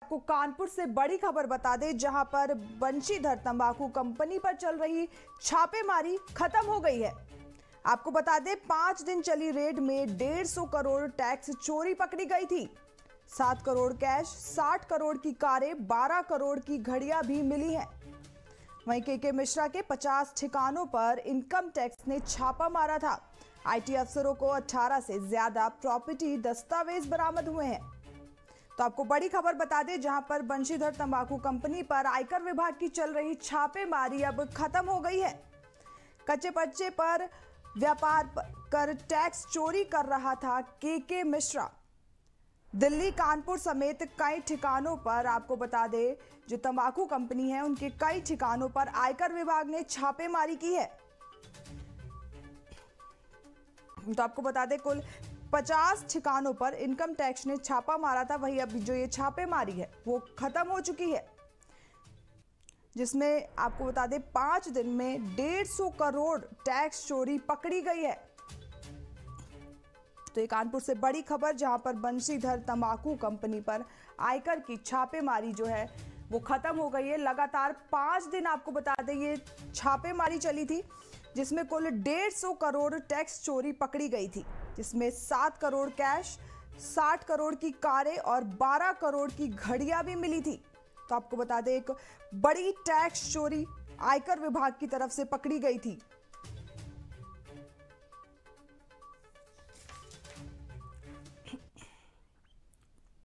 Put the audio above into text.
आपको कानपुर से बड़ी खबर बता दें, जहां पर बंशीधर तंबाकू कंपनी पर चल रही छापेमारी खत्म हो गई है। आपको बता दें 5 दिन चली रेड में 150 करोड़ टैक्स चोरी पकड़ी गई थी। 7 करोड़ कैश, 60 करोड़ की कारें, 12 करोड़ की घड़ियां भी मिली हैं। वहीं के मिश्रा के 50 ठिकानों पर इनकम टैक्स ने छापा मारा था। आईटी अफसरों को 18 से ज्यादा प्रॉपर्टी दस्तावेज बरामद हुए हैं। तो आपको बड़ी खबर बता दें, जहां पर बंशीधर तंबाकू कंपनी पर आयकर विभाग की चल रही छापेमारी अब खत्म हो गई है। कच्चे पच्चे पर व्यापार कर टैक्स चोरी कर रहा था के मिश्रा। दिल्ली, कानपुर समेत कई ठिकानों पर आपको बता दें, जो तंबाकू कंपनी है उनके कई ठिकानों पर आयकर विभाग ने छापेमारी की है। तो आपको बता दें कुल 50 ठिकानों पर इनकम टैक्स ने छापा मारा था। वही अब जो ये छापेमारी है वो खत्म हो चुकी है, जिसमें आपको बता दें 5 दिन में 150 करोड़ टैक्स चोरी पकड़ी गई है। तो ये कानपुर से बड़ी खबर, जहां पर बंशीधर तंबाकू कंपनी पर आयकर की छापेमारी जो है वो खत्म हो गई है। लगातार 5 दिन आपको बता दें ये छापेमारी चली थी, जिसमें कुल 150 करोड़ टैक्स चोरी पकड़ी गई थी, जिसमें 7 करोड़ कैश, 60 करोड़ की कारें और 12 करोड़ की घड़ियां भी मिली थी। तो आपको बता दें एक बड़ी टैक्स चोरी आयकर विभाग की तरफ से पकड़ी गई थी।